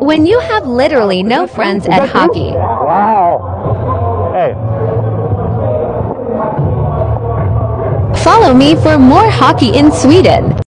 when you have literally no friends at hockey. Wow. Hey. Follow me for more hockey in Sweden.